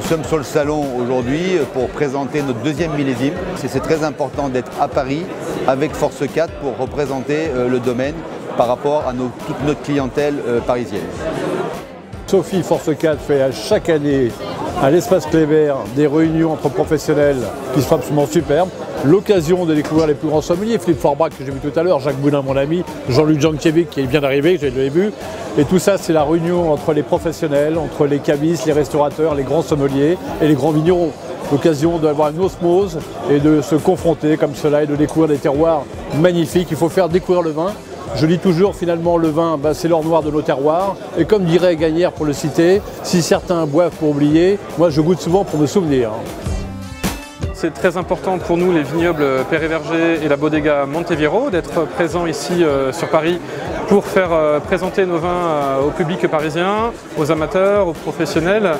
sommes sur le salon aujourd'hui pour présenter notre deuxième millésime. C'est très important d'être à Paris avec Force 4 pour représenter le domaine par rapport à toute notre clientèle parisienne. Sophie Force 4 fait à chaque année à l'espace Kléber des réunions entre professionnels qui sont absolument superbes. L'occasion de découvrir les plus grands sommeliers, Philippe Forbach que j'ai vu tout à l'heure, Jacques Boudin mon ami, Jean-Luc Jankiewicz qui vient d'arriver, que j'ai déjà vu. Et tout ça c'est la réunion entre les professionnels, entre les cavistes, les restaurateurs, les grands sommeliers et les grands vignerons. L'occasion d'avoir une osmose et de se confronter comme cela et de découvrir des terroirs magnifiques. Il faut faire découvrir le vin. Je dis toujours finalement le vin, c'est l'or noir de nos terroirs. Et comme dirait Gagnère pour le citer, si certains boivent pour oublier, moi je goûte souvent pour me souvenir. C'est très important pour nous, les vignobles Père et Verger et la Bodega Monteviero, d'être présents ici sur Paris pour faire présenter nos vins au public parisien, aux amateurs, aux professionnels.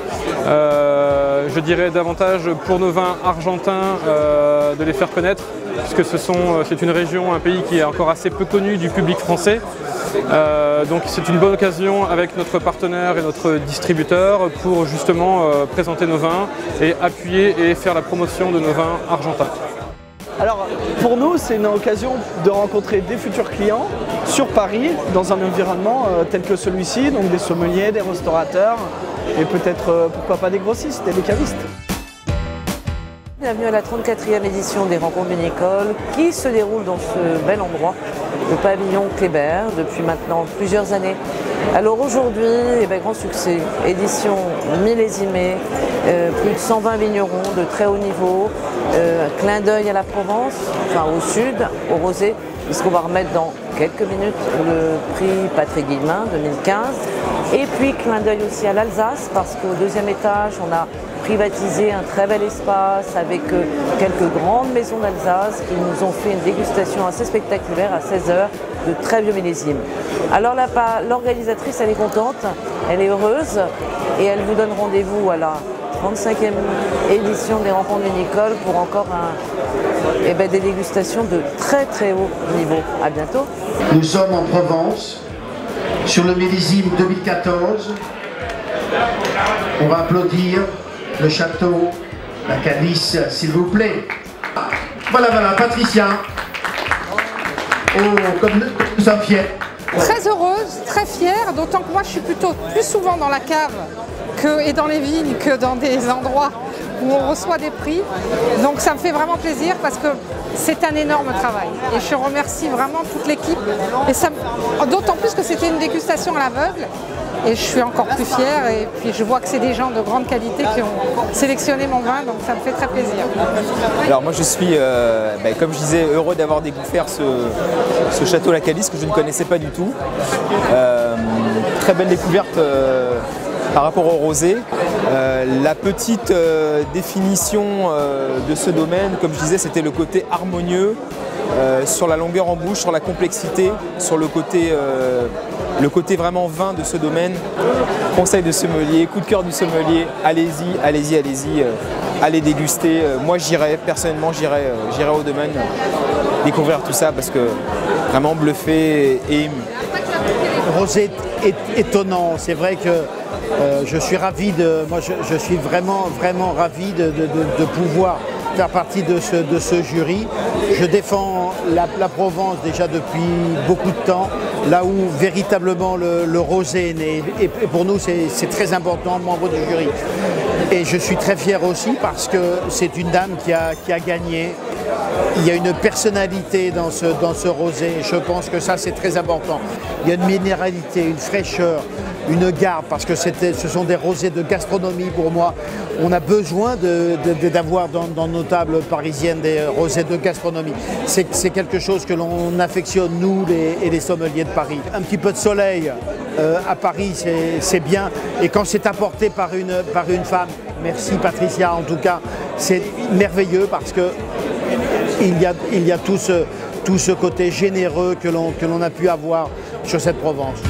Je dirais davantage pour nos vins argentins de les faire connaître, puisque c'est une région, un pays qui est encore assez peu connu du public français. Donc c'est une bonne occasion avec notre partenaire et notre distributeur pour justement présenter nos vins et appuyer et faire la promotion de nos vins argentins. Alors pour nous c'est une occasion de rencontrer des futurs clients sur Paris dans un environnement tel que celui-ci, donc des sommeliers, des restaurateurs et peut-être pourquoi pas des grossistes et des cavistes. Bienvenue à la 34e édition des Rencontres Vinicoles qui se déroule dans ce bel endroit, le pavillon Kléber, depuis maintenant plusieurs années. Alors aujourd'hui, grand succès, édition millésimée, plus de 120 vignerons de très haut niveau, clin d'œil à la Provence, enfin au sud, au rosé, puisqu'on va remettre dans quelques minutes le prix Patrick Guillemin 2015. Et puis clin d'œil aussi à l'Alsace, parce qu'au deuxième étage, on a privatisé un très bel espace avec quelques grandes maisons d'Alsace qui nous ont fait une dégustation assez spectaculaire à 16h de très vieux millésimes. Alors l'organisatrice, elle est contente, elle est heureuse et elle vous donne rendez-vous à la 35e édition des Rencontres Vinicoles pour encore des dégustations de très très haut niveau. À bientôt. Nous sommes en Provence, sur le millésime 2014. On va applaudir le château, la calice, s'il vous plaît. Voilà, Patricia. Oh, comme nous sommes fiers. Très heureuse, très fière, d'autant que moi je suis plutôt plus souvent dans la cave et dans les vignes que dans des endroits où on reçoit des prix. Donc ça me fait vraiment plaisir parce que c'est un énorme travail. Et je remercie vraiment toute l'équipe. D'autant plus que c'était une dégustation à l'aveugle. Et je suis encore plus fière et puis je vois que c'est des gens de grande qualité qui ont sélectionné mon vin, donc ça me fait très plaisir. Alors moi je suis, comme je disais, heureux d'avoir découvert ce château La Calice que je ne connaissais pas du tout. Très belle découverte par rapport au rosé. La petite définition de ce domaine, comme je disais, c'était le côté harmonieux, sur la longueur en bouche, sur la complexité, sur le côté vraiment vin de ce domaine. Conseil de sommelier, coup de cœur du sommelier, allez-y, allez-y, allez-y, allez déguster. Moi personnellement j'irai au domaine découvrir tout ça parce que vraiment bluffé et ému. Rosé étonnant, c'est vrai que je suis ravi je suis vraiment ravi de pouvoir faire partie de ce jury. Je défends la Provence déjà depuis beaucoup de temps, là où véritablement le rosé est né. Et pour nous, c'est très important, membre du jury. Et je suis très fier aussi parce que c'est une dame qui a gagné. Il y a une personnalité dans ce rosé et je pense que ça c'est très important. Il y a une minéralité, une fraîcheur, une garde parce que ce sont des rosés de gastronomie pour moi. On a besoin d'avoir dans nos tables parisiennes des rosés de gastronomie. C'est quelque chose que l'on affectionne nous les sommeliers de Paris. Un petit peu de soleil à Paris c'est bien et quand c'est apporté par une femme, merci Patricia en tout cas, c'est merveilleux parce que il y a tout ce côté généreux que l'on a pu avoir sur cette Provence.